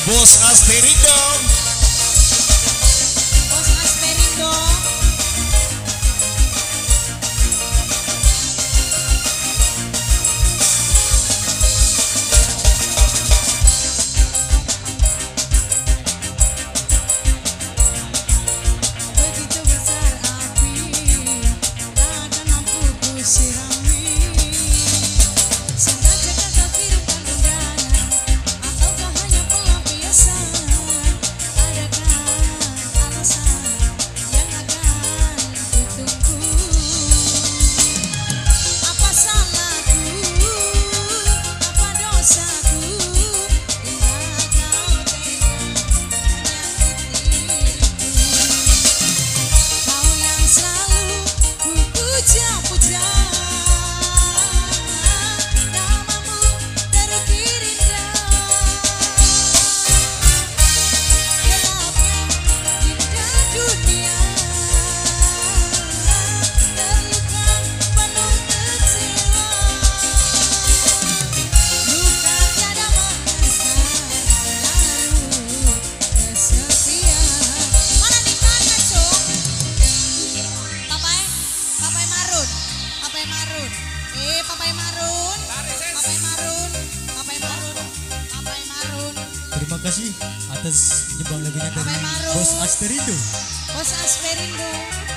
Bos Asterindo. Bos Asperindo. Begitu besar api, tak ada mampu ku sirami. Sengaja kau kirimkan undangan, ataukah hanya pelampiasan? Adakah alasan yang akan kutunggu? Apa salahku? Apa dosaku? Hingga kau tega menyakitiku. Kau yang selalu ku puja-puja, namamu terukir indah. Gelapnya indah dunia, terluka penuh kecewa. Luka tiada mengenal lalu kesetiaan. Mana di mana cok? Papai, papai marun, papai marun, papai marun, papai marun, papai marun, papai marun, Terima kasih atas nyumbang lagunya dari Papai Marun. Bos Asterindo. Bos Asperindo.